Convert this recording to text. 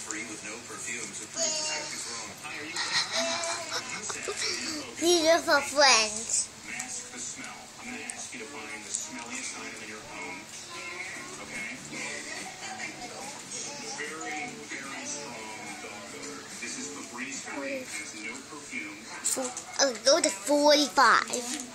free with no perfume, so please protect what's wrong. Hi, are you These are for friends. Mask the smell. I'm going to ask you to find the smelliest item in your home. Okay? Very, very strong dog odor. This is Febreze free. It has no perfume. I'll go to 45.